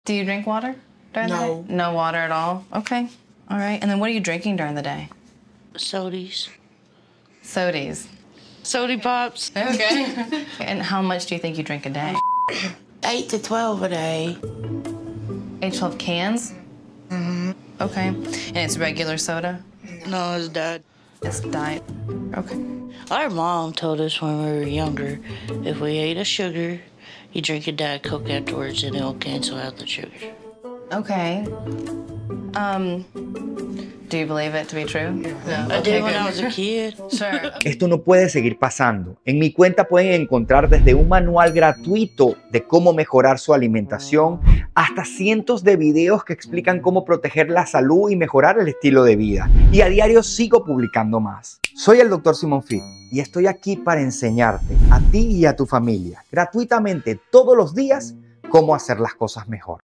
Do you drink water during the day? No water at all? Okay. All right. And then what are you drinking during the day? Sodas. Sodas. Soda pops. Okay. And how much do you think you drink a day? 8 to 12 a day. 8 to 12 cans? Mm-hmm. Okay. And it's regular soda? No, it's diet. It's diet. Okay. Our mom told us when we were younger, if we ate a sugar, you drink a Diet Coke afterwards and it'll cancel out the sugar. Okay. Do you believe it to be true? No. I did when I was a kid. Sure. Esto no puede seguir pasando. En mi cuenta pueden encontrar desde un manual gratuito de cómo mejorar su alimentación hasta cientos de videos que explican cómo proteger la salud y mejorar el estilo de vida. Y a diario sigo publicando más. Soy el Dr. Simon Fit y estoy aquí para enseñarte a ti y a tu familia gratuitamente todos los días cómo hacer las cosas mejor.